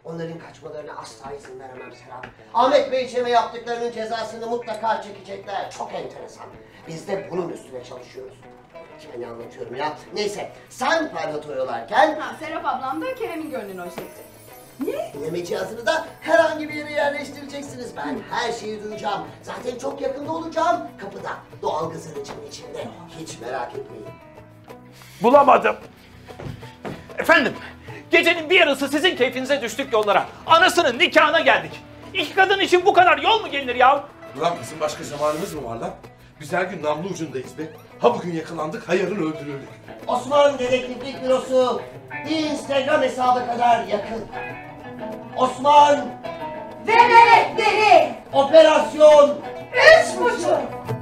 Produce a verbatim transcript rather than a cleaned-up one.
Onların kaçmalarına asla izin veremem Serap. Ahmet Bey içime yaptıklarının cezasını mutlaka çekecekler. Çok enteresan. Biz de bunun üstüne çalışıyoruz. Kime ne anlatıyorum ya? Neyse, sen parlat oyalarken... Ha, Serap ablam da Kerem'in gönlünü hoş etti. Ne? Dinleme cihazını da herhangi bir yere yerleştireceksiniz. Ben her şeyi duyacağım. Zaten çok yakında olacağım. Kapıda, doğal gaz aracının içinde. Hiç merak etmeyin. Bulamadım. Efendim, gecenin bir yarısı sizin keyfinize düştük yollara. Anasının nikahına geldik. İki kadın için bu kadar yol mu gelinir ya? Ulan bizim başka zamanımız mı var lan? Biz her gün namlu ucundayız be. Ha bugün yakalandık, ha yarın öldürüldük. Osman Dedektiflik Bürosu Instagram hesabı kadar yakın. Osman Ve melekleri! Operasyon Üç buçuk!